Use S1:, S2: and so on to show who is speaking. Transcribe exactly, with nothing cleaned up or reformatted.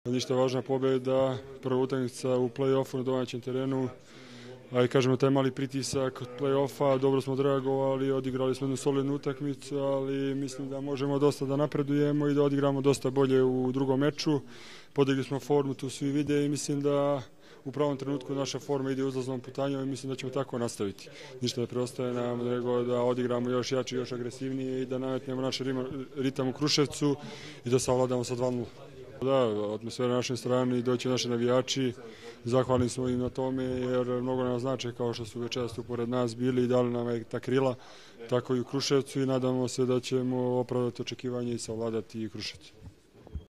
S1: Ništa važna pobjeda, prva utakmica u play-offu na domaćem terenu. Ajde kažemo, taj mali pritisak od play-offa, dobro smo odreagovali, odigrali smo jednu solidnu utakmicu, ali mislim da možemo dosta da napredujemo i da odigramo dosta bolje u drugom meču. Podigli smo formu, tu svi vide i mislim da u pravom trenutku naša forma ide uzlaznom putanjom i mislim da ćemo tako nastaviti. Ništa ne preostaje nam nego da odigramo još jače, još agresivnije i da nametnemo naš ritam u Kruševcu i da savladamo sa dva nula. Da, atmosfera na našoj strani, doći naši navijači, zahvalni smo im na tome jer mnogo nam znače kao što su večeras tu pored nas bili i dali nam ta krila, tako i u Kruševcu i nadamo se da ćemo opravdati očekivanje i savladati Kruševcu.